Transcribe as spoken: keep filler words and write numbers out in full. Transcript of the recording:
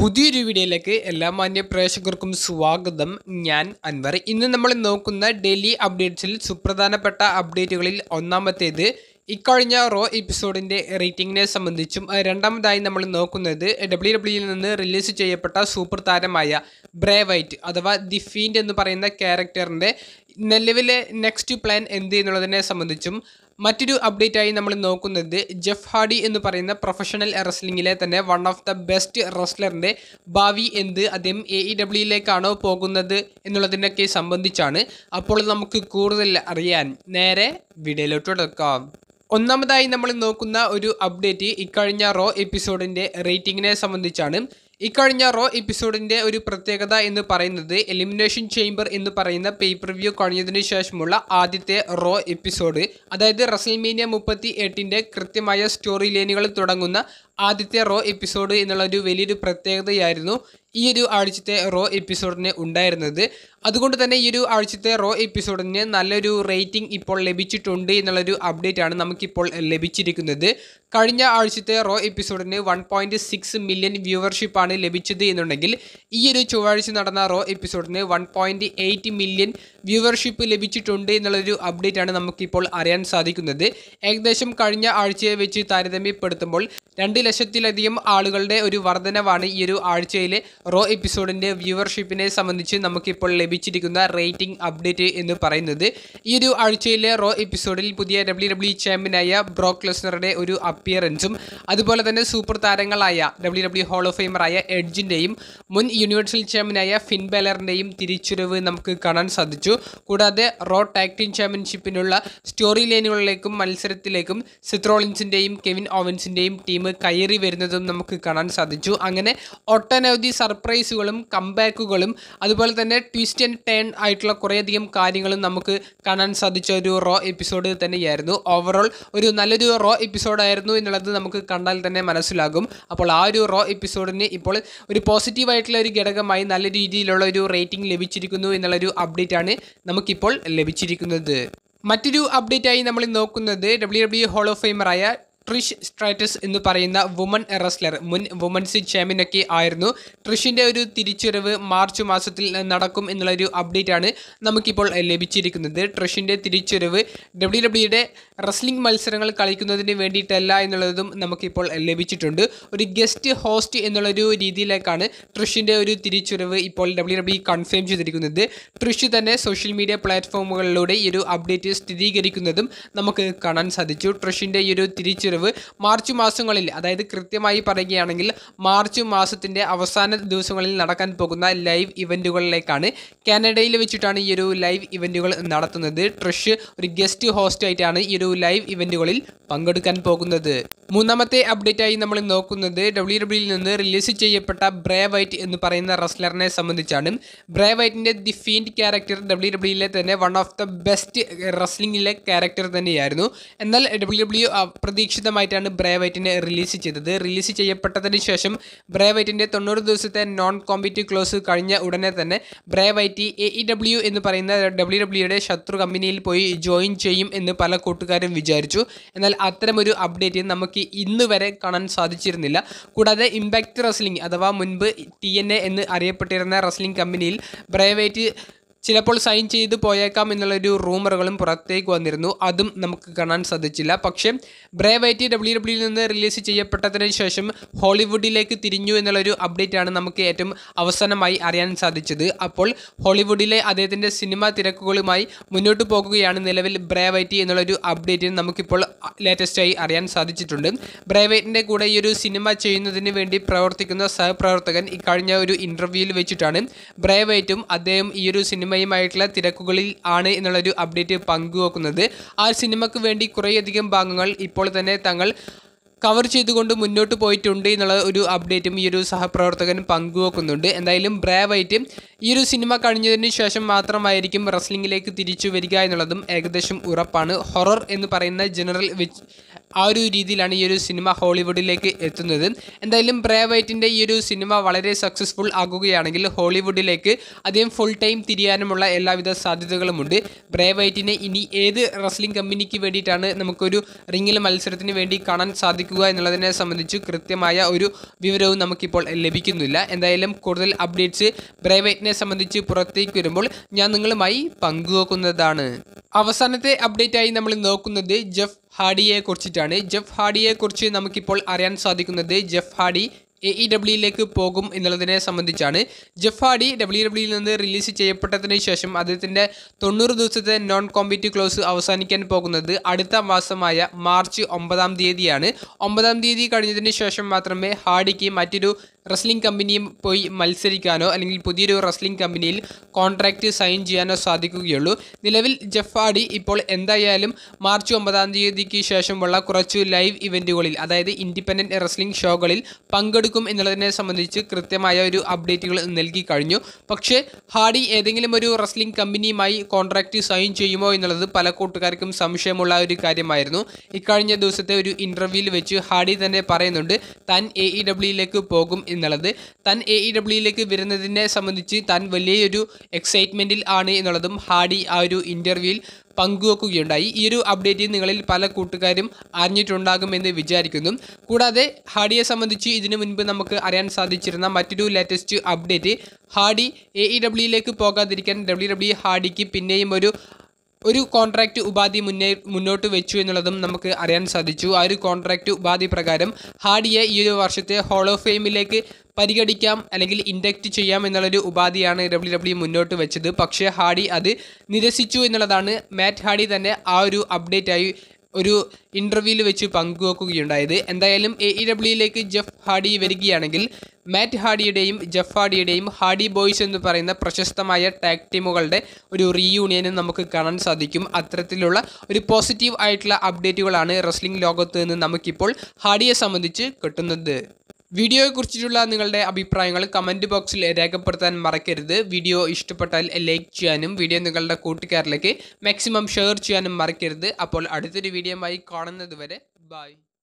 പുതിയൊരു വീഡിയോയിലേക്ക് എല്ലാ മാന്യ പ്രേക്ഷകർക്കും സ്വാഗതം. ഞാൻ അൻവർ. ഇന്ന് നമ്മൾ നോക്കുന്ന ഡെയിലി അപ്ഡേറ്റ്സിൽ സുപ്രധാനപ്പെട്ട അപ്ഡേറ്റുകളിൽ ഒന്നാമത്തേത് ഇക്കഴിഞ്ഞ റോ എപ്പിസോഡിൻ്റെ റേറ്റിംഗിനെ സംബന്ധിച്ചും രണ്ടാമതായി നമ്മൾ നോക്കുന്നത് ഡബ്ല്യു ഡബ്ല്യുയിൽ നിന്ന് റിലീസ് ചെയ്യപ്പെട്ട സൂപ്പർ താരമായ ബ്രേ വൈറ്റ് അഥവാ ദി ഫീൻഡ് എന്ന് പറയുന്ന ക്യാരക്ടറിൻ്റെ നിലവിലെ നെക്സ്റ്റ് പ്ലാൻ എന്ത് എന്നുള്ളതിനെ സംബന്ധിച്ചും മറ്റൊരു അപ്ഡേറ്റായി നമ്മൾ നോക്കുന്നത് ജെഫ് ഹാർഡി എന്ന് പറയുന്ന പ്രൊഫഷണൽ റെസ്ലിംഗിലെ തന്നെ വൺ ഓഫ് ദ ബെസ്റ്റ് റെസ്ലറിൻ്റെ ഭാവി എന്ത്, അദ്ദേഹം എ ഇ ഡബ്ല്യുയിലേക്കാണോ പോകുന്നത് എന്നുള്ളതിനൊക്കെ സംബന്ധിച്ചാണ്. അപ്പോൾ നമുക്ക് കൂടുതൽ അറിയാൻ നേരെ വീഡിയോയിലോട്ട് എടുക്കാം. ഒന്നാമതായി നമ്മൾ നോക്കുന്ന ഒരു അപ്ഡേറ്റ് ഇക്കഴിഞ്ഞ റോ എപ്പിസോഡിൻ്റെ റേറ്റിംഗിനെ സംബന്ധിച്ചാണ്. ഇക്കഴിഞ്ഞ റോ എപ്പിസോഡിൻ്റെ ഒരു പ്രത്യേകത എന്ന് പറയുന്നത് എലിമിനേഷൻ ചേംബർ എന്ന് പറയുന്ന പേപ്പർ വ്യൂ കഴിഞ്ഞതിന് ശേഷമുള്ള ആദ്യത്തെ റോ എപ്പിസോഡ്, അതായത് റെസ്ൽമേനിയ മുപ്പത്തി എട്ടിൻ്റെ കൃത്യമായ സ്റ്റോറി ലൈനുകൾ തുടങ്ങുന്ന ആദ്യത്തെ റോ എപ്പിസോഡ് എന്നുള്ളൊരു വലിയൊരു പ്രത്യേകതയായിരുന്നു ഈ ഒരു ആഴ്ചത്തെ റോ എപ്പിസോഡിന് ഉണ്ടായിരുന്നത്. അതുകൊണ്ട് തന്നെ ഈ ഒരു ആഴ്ചത്തെ റോ എപ്പിസോഡിന് നല്ലൊരു റേറ്റിംഗ് ഇപ്പോൾ ലഭിച്ചിട്ടുണ്ട് എന്നുള്ളൊരു അപ്ഡേറ്റ് ആണ് നമുക്കിപ്പോൾ ലഭിച്ചിരിക്കുന്നത്. കഴിഞ്ഞ ആഴ്ചത്തെ റോ എപ്പിസോഡിന് വൺ പോയിൻറ്റ് സിക്സ് മില്യൺ വ്യൂവർഷിപ്പാണ് ലഭിച്ചത് എന്നുണ്ടെങ്കിൽ ഈ ഒരു ചൊവ്വാഴ്ച നടന്ന റോ എപ്പിസോഡിന് one point eight million viewership ലഭിച്ചിട്ടുണ്ട് എന്നുള്ളൊരു അപ്ഡേറ്റ് ആണ് നമുക്കിപ്പോൾ അറിയാൻ സാധിക്കുന്നത്. ഏകദേശം കഴിഞ്ഞ ആഴ്ചയെ വെച്ച് താരതമ്യപ്പെടുത്തുമ്പോൾ രണ്ട് ലക്ഷത്തിലധികം ആളുകളുടെ ഒരു വർധനവാണ് ഈ ഒരു ആഴ്ചയിലെ റോ എപ്പിസോഡിൻ്റെ വ്യൂവർഷിപ്പിനെ സംബന്ധിച്ച് നമുക്കിപ്പോൾ ലഭിച്ചിരിക്കുന്ന റേറ്റിംഗ് അപ്ഡേറ്റ് എന്ന് പറയുന്നത്. ഈ ഒരു ആഴ്ചയിലെ റോ എപ്പിസോഡിൽ പുതിയ ഡബ്ല്യു ഡബ്ല്യു ചാമ്പ്യനായ ബ്രോക്ക് ലെസ്നറുടെ ഒരു അപ്പിയറൻസും അതുപോലെ തന്നെ സൂപ്പർ താരങ്ങളായ ഡബ്ല്യു ഡബ്ല്യു ഹോൾ ഓഫ് ഫെയിമറായ എഡ്ജിൻ്റെയും മുൻ യൂണിവേഴ്സൽ ചാമ്പ്യനായ ഫിൻ ബെലറിൻ്റെയും തിരിച്ചുവരവ് നമുക്ക് കാണാൻ സാധിച്ചു. കൂടാതെ റോ ടാഗ് ടീം ചാമ്പ്യൻഷിപ്പിനുള്ള സ്റ്റോറി ലൈനുകളിലേക്കും മത്സരത്തിലേക്കും സെത്ത് റോളിൻസിൻ്റെയും കെവിൻ ഓവൻസിൻ്റെയും ടീം കയറി വരുന്നതും നമുക്ക് കാണാൻ സാധിച്ചു. അങ്ങനെ ഒട്ടനവധി സർപ്രൈസുകളും കംബാക്കുകളും അതുപോലെ തന്നെ ട്വിസ്റ്റ് ആൻഡ് ടേൺ ആയിട്ടുള്ള കുറേയധികം കാര്യങ്ങളും നമുക്ക് കാണാൻ സാധിച്ച ഒരു റോ എപ്പിസോഡ് തന്നെയായിരുന്നു. ഓവറോൾ ഒരു നല്ലൊരു റോ എപ്പിസോഡായിരുന്നു എന്നുള്ളത് നമുക്ക് കണ്ടാൽ തന്നെ മനസ്സിലാകും. അപ്പോൾ ആ ഒരു റോ എപ്പിസോഡിന് ഇപ്പോൾ ഒരു പോസിറ്റീവായിട്ടുള്ള ഒരു ഘടകമായി നല്ല രീതിയിലുള്ള ഒരു റേറ്റിംഗ് ലഭിച്ചിരിക്കുന്നു എന്നുള്ളൊരു അപ്ഡേറ്റ് ആണ് നമുക്കിപ്പോൾ ലഭിച്ചിരിക്കുന്നത്. മറ്റൊരു അപ്ഡേറ്റായി നമ്മൾ നോക്കുന്നത് ഡബ്ല്യു ഡബ്ല്യു ഹോൾ ഓഫ് ഫെയിമറായ ട്രിഷ് സ്ട്രാറ്റസ് എന്ന് പറയുന്ന വുമൺ റെസ്ലർ, മുൻ വുമൻസ് ചാമ്പ്യനൊക്കെ ആയിരുന്നു. ട്രിഷിൻ്റെ ഒരു തിരിച്ചുവരവ് മാർച്ച് മാസത്തിൽ നടക്കും എന്നുള്ളൊരു അപ്ഡേറ്റ് ആണ് നമുക്കിപ്പോൾ ലഭിച്ചിരിക്കുന്നത്. ട്രിഷിൻ്റെ തിരിച്ചുവരവ് ഡബ്ല്യു ഡബ്ല്യുയുടെ റെസ്ലിംഗ് മത്സരങ്ങൾ കളിക്കുന്നതിന് വേണ്ടിയിട്ടല്ല എന്നുള്ളതും നമുക്കിപ്പോൾ ലഭിച്ചിട്ടുണ്ട്. ഒരു ഗസ്റ്റ് ഹോസ്റ്റ് എന്നുള്ളൊരു രീതിയിലേക്കാണ് ട്രിഷിൻ്റെ ഒരു തിരിച്ചുവരവ് ഇപ്പോൾ ഡബ്ല്യു ഡബ്ല്യു കൺഫേം ചെയ്തിരിക്കുന്നത്. ട്രിഷ് തന്നെ സോഷ്യൽ മീഡിയ പ്ലാറ്റ്ഫോമുകളിലൂടെ ഈ ഒരു അപ്ഡേറ്റ് സ്ഥിരീകരിക്കുന്നതും നമുക്ക് കാണാൻ സാധിച്ചു. ട്രിഷിൻ്റെ ഈ ഒരു തിരിച്ചുവരവ് മാർച്ച് മാസങ്ങളിൽ, അതായത് കൃത്യമായി പറയുകയാണെങ്കിൽ മാർച്ച് മാസത്തിൻ്റെ അവസാന ദിവസങ്ങളിൽ നടക്കാൻ പോകുന്ന ലൈവ് ഇവൻറ്റുകളിലേക്കാണ്. കാനഡയിൽ വെച്ചിട്ടാണ് ഈ ഒരു ലൈവ് ഇവൻറ്റുകൾ നടത്തുന്നത്. ട്രിഷ് ഒരു ഗസ്റ്റ് ഹോസ്റ്റ് ആയിട്ടാണ് ഈ ഒരു ലൈവ് ഇവൻറ്റുകളിൽ പങ്കെടുക്കാൻ പോകുന്നത്. മൂന്നാമത്തെ അപ്ഡേറ്റായി നമ്മൾ നോക്കുന്നത് ഡബ്ല്യു ഡബ്ല്യുയിൽ നിന്ന് റിലീസ് ചെയ്യപ്പെട്ട ബ്രേ വൈറ്റ് എന്ന് പറയുന്ന റെസ്ലറിനെ സംബന്ധിച്ചാണ്. ബ്രേ വൈറ്റിൻ്റെ ദി ഫീൻഡ് ക്യാരക്ടർ ഡബ്ല്യു ഡബ്ല്യുയിലെ തന്നെ വൺ ഓഫ് ദ ബെസ്റ്റ് റെസ്ലിംഗിലെ ക്യാരക്ടർ തന്നെയായിരുന്നു. എന്നാൽ ഡബ്ല്യു ഡബ്ല്യു അപ്രതീക്ഷിതമായിട്ടാണ് ബ്രേ വൈറ്റിനെ റിലീസ് ചെയ്തത്. റിലീസ് ചെയ്യപ്പെട്ടതിന് ശേഷം ബ്രേ വൈറ്റിൻ്റെ തൊണ്ണൂറ് ദിവസത്തെ നോൺ കോമ്പറ്റീവ് ക്ലോസ് കഴിഞ്ഞ ഉടനെ തന്നെ Bray Wyatt A E W എന്ന് പറയുന്ന ഡബ്ല്യു ഡബ്ല്യുയുടെ ശത്രു കമ്പനിയിൽ പോയി ജോയിൻ ചെയ്യും എന്ന് പല കൂട്ടുകാരും വിചാരിച്ചു. എന്നാൽ അത്തരമൊരു അപ്ഡേറ്റ് നമുക്ക് ഇന്ന് വരെ കാണാൻ സാധിച്ചിരുന്നില്ല. കൂടാതെ ഇമ്പാക്റ്റ് റെസ്ലിംഗ് അഥവാ മുൻപ് ടി എൻ എ എന്ന് അറിയപ്പെട്ടിരുന്ന റെസ്ലിംഗ് കമ്പനിയിൽ ബ്രേ വൈറ്റ് ചിലപ്പോൾ സൈൻ ചെയ്ത് പോയേക്കാം എന്നുള്ളൊരു റൂമറുകളും പുറത്തേക്ക് വന്നിരുന്നു. അതും നമുക്ക് കാണാൻ സാധിച്ചില്ല. പക്ഷേ ബ്രേ വൈറ്റ് ഡബ്ല്യു ഡബ്ല്യുയിൽ നിന്ന് റിലീസ് ചെയ്യപ്പെട്ടതിന് ശേഷം ഹോളിവുഡിലേക്ക് തിരിഞ്ഞു എന്നുള്ളൊരു അപ്ഡേറ്റ് ആണ് നമുക്ക് ഏറ്റവും അവസാനമായി അറിയാൻ സാധിച്ചത്. അപ്പോൾ ഹോളിവുഡിലെ അദ്ദേഹത്തിൻ്റെ സിനിമ തിരക്കുകളുമായി മുന്നോട്ട് പോകുകയാണ് നിലവിൽ ബ്രേ വൈറ്റ് എന്നുള്ളൊരു അപ്ഡേറ്റ് നമുക്കിപ്പോൾ ലേറ്റസ്റ്റായി അറിയാൻ സാധിച്ചിട്ടുണ്ട്. ബ്രേ വൈറ്റിൻ്റെ കൂടെ ഈ ഒരു സിനിമ ചെയ്യുന്നതിന് വേണ്ടി പ്രവർത്തിക്കുന്ന സഹപ്രവർത്തകൻ ഇക്കഴിഞ്ഞ ഒരു ഇൻ്റർവ്യൂവിൽ വെച്ചിട്ടാണ് ബ്രേ വൈറ്റും അദ്ദേഹം ഈ ഒരു സിനിമ ായിട്ടുള്ള തിരക്കുകളിൽ ആണ് എന്നുള്ളൊരു അപ്ഡേറ്റ് പങ്കുവെക്കുന്നത്. ആ സിനിമയ്ക്ക് വേണ്ടി കുറേയധികം ഭാഗങ്ങൾ ഇപ്പോൾ തന്നെ തങ്ങൾ കവർ ചെയ്തുകൊണ്ട് മുന്നോട്ട് പോയിട്ടുണ്ട് എന്നുള്ള ഒരു അപ്ഡേറ്റും ഈ ഒരു സഹപ്രവർത്തകൻ പങ്കുവെക്കുന്നുണ്ട്. എന്തായാലും ബ്രേ വൈറ്റ് ഈ ഒരു സിനിമ കഴിഞ്ഞതിന് ശേഷം മാത്രമായിരിക്കും റെസ്ലിംഗിലേക്ക് തിരിച്ചു വരിക എന്നുള്ളതും ഏകദേശം ഉറപ്പാണ്. ഹൊറർ എന്ന് പറയുന്ന ജനറൽ ആ ഒരു രീതിയിലാണ് ഈ ഒരു സിനിമ ഹോളിവുഡിലേക്ക് എത്തുന്നത്. എന്തായാലും ബ്രേ വൈറ്റിൻ്റെ ഈ ഒരു സിനിമ വളരെ സക്സസ്ഫുൾ ആകുകയാണെങ്കിൽ ഹോളിവുഡിലേക്ക് അദ്ദേഹം ഫുൾ ടൈം തിരിയാനുമുള്ള എല്ലാവിധ സാധ്യതകളുമുണ്ട്. ബ്രേ വൈറ്റിനെ ഇനി ഏത് റെസ്ലിംഗ് കമ്പനിക്ക് വേണ്ടിയിട്ടാണ് നമുക്കൊരു റിംഗിൽ മത്സരത്തിന് വേണ്ടി കാണാൻ സാധിക്കുക എന്നുള്ളതിനെ സംബന്ധിച്ച് കൃത്യമായ ഒരു വിവരവും നമുക്കിപ്പോൾ ലഭിക്കുന്നില്ല. എന്തായാലും കൂടുതൽ അപ്ഡേറ്റ്സ് ബ്രേ വൈറ്റിനെ സംബന്ധിച്ച് പുറത്തേക്ക് വരുമ്പോൾ ഞാൻ നിങ്ങളുമായി പങ്കുവെക്കുന്നതാണ്. അവസാനത്തെ അപ്ഡേറ്റ് ആയി നമ്മൾ നോക്കുന്നത് ജെഫ് ഹാർഡിയെ കുറിച്ചിട്ടാണ്. ജെഫ് ഹാർഡിയെ കുറിച്ച് നമുക്കിപ്പോൾ അറിയാൻ സാധിക്കുന്നത് ജെഫ് ഹാർഡി എ ഇ ഡബ്ല്യുയിലേക്ക് പോകും എന്നുള്ളതിനെ സംബന്ധിച്ചാണ്. ജെഫ് ഹാർഡി ഡബ്ല്യു ഡബ്ല്യുയിൽ നിന്ന് റിലീസ് ചെയ്യപ്പെട്ടതിന് ശേഷം അദ്ദേഹത്തിൻ്റെ തൊണ്ണൂറ് ദിവസത്തെ നോൺ കോമ്പീറ്റ് ക്ലോസ് അവസാനിക്കാൻ പോകുന്നത് അടുത്ത മാസമായ മാർച്ച് ഒമ്പതാം തീയതിയാണ്. ഒമ്പതാം തീയതി കഴിഞ്ഞതിന് ശേഷം മാത്രമേ ഹാർഡിക്ക് മറ്റൊരു റെസ്ലിംഗ് കമ്പനിയും പോയി മത്സരിക്കാനോ അല്ലെങ്കിൽ പുതിയൊരു റെസ്ലിംഗ് കമ്പനിയിൽ കോൺട്രാക്റ്റ് സൈൻ ചെയ്യാനോ സാധിക്കുകയുള്ളൂ. നിലവിൽ ജെഫ് ഹാർഡി ഇപ്പോൾ എന്തായാലും മാർച്ച് ഒമ്പതാം തീയതിക്ക് ശേഷമുള്ള കുറച്ച് ലൈവ് ഇവൻറ്റുകളിൽ, അതായത് ഇൻഡിപെൻഡൻറ്റ് റെസ്ലിംഗ് ഷോകളിൽ പങ്കെടുക്കും എന്നുള്ളതിനെ സംബന്ധിച്ച് കൃത്യമായ ഒരു അപ്ഡേറ്റുകൾ നൽകി കഴിഞ്ഞു. പക്ഷേ ഹാർഡി ഏതെങ്കിലും ഒരു റെസ്ലിംഗ് കമ്പനിയുമായി കോൺട്രാക്റ്റ് സൈൻ ചെയ്യുമോ എന്നുള്ളത് പല കൂട്ടുകാർക്കും സംശയമുള്ള ഒരു കാര്യമായിരുന്നു. ഇക്കഴിഞ്ഞ ദിവസത്തെ ഒരു ഇൻ്റർവ്യൂവിൽ വെച്ച് ഹാർഡി തന്നെ പറയുന്നുണ്ട് താൻ എ ഇ ഡബ്ല്യുയിലേക്ക് പോകും എന്നുള്ളത്. താൻ എ ഇ ഡബ്ല്യുയിലേക്ക് വരുന്നതിനെ സംബന്ധിച്ച് താൻ വലിയൊരു എക്സൈറ്റ്മെൻറ്റിൽ ആണ് എന്നുള്ളതും ഹാർഡി ആ ഒരു ഇൻ്റർവ്യൂവിൽ പങ്കുവെക്കുകയുണ്ടായി. ഈ ഒരു അപ്ഡേറ്റ് നിങ്ങളിൽ പല കൂട്ടുകാരും അറിഞ്ഞിട്ടുണ്ടാകുമെന്ന് വിചാരിക്കുന്നു. കൂടാതെ ഹാർഡിയെ സംബന്ധിച്ച് ഇതിനു മുൻപ് നമുക്ക് അറിയാൻ സാധിച്ചിരുന്ന മറ്റൊരു latest update, Hardy A E ഡബ്ല്യുയിലേക്ക് പോകാതിരിക്കാൻ ഡബ്ല്യു ഡബ്ല്യു ഹാർഡിക്ക് പിന്നെയും ഒരു ഒരു കോൺട്രാക്റ്റ് ഉപാധി മുന്നേ മുന്നോട്ട് വെച്ചു എന്നുള്ളതും നമുക്ക് അറിയാൻ സാധിച്ചു. ആ ഒരു കോൺട്രാക്റ്റ് ഉപാധി പ്രകാരം ഹാർഡിയെ ഈ ഒരു വർഷത്തെ ഹോൾ ഓഫ് ഫെയിമിലേക്ക് പരിഗണിക്കാം അല്ലെങ്കിൽ ഇൻഡക്റ്റ് ചെയ്യാം എന്നുള്ളൊരു ഉപാധിയാണ് ഡബ്ല്യു ഡബ്ല്യു മുന്നോട്ട് വെച്ചത്. പക്ഷേ ഹാർഡി അത് നിരസിച്ചു എന്നുള്ളതാണ് മാറ്റ് ഹാർഡി തന്നെ ആ ഒരു അപ്ഡേറ്റായി ഒരു ഇൻ്റർവ്യൂവിൽ വെച്ച് പങ്കുവെക്കുകയുണ്ടായത്. എന്തായാലും എ ഇ ഡബ്ല്യുയിലേക്ക് ജെഫ് ഹാർഡി വരികയാണെങ്കിൽ മാറ്റ് ഹാർഡിയുടെയും ജെഫ് ഹാർഡിയുടെയും ഹാർഡി ബോയ്സ് എന്ന് പറയുന്ന പ്രശസ്തമായ ടാഗ് ടീമുകളുടെ ഒരു റീയൂണിയനും നമുക്ക് കാണാൻ സാധിക്കും. അത്തരത്തിലുള്ള ഒരു പോസിറ്റീവ് ആയിട്ടുള്ള അപ്ഡേറ്റുകളാണ് റെസ്ലിംഗ് ലോകത്ത് നിന്ന് നമുക്കിപ്പോൾ ഹാർഡിയെ സംബന്ധിച്ച് കിട്ടുന്നത്. വീഡിയോയെക്കുറിച്ചിട്ടുള്ള നിങ്ങളുടെ അഭിപ്രായങ്ങൾ കമൻറ്റ് ബോക്സിൽ രേഖപ്പെടുത്താൻ മറക്കരുത്. വീഡിയോ ഇഷ്ടപ്പെട്ടാൽ ലൈക്ക് ചെയ്യാനും വീഡിയോ നിങ്ങളുടെ കൂട്ടുകാരിലേക്ക് മാക്സിമം ഷെയർ ചെയ്യാനും മറക്കരുത്. അപ്പോൾ അടുത്തൊരു വീഡിയോയുമായി കാണുന്നത് വരെ ബൈ.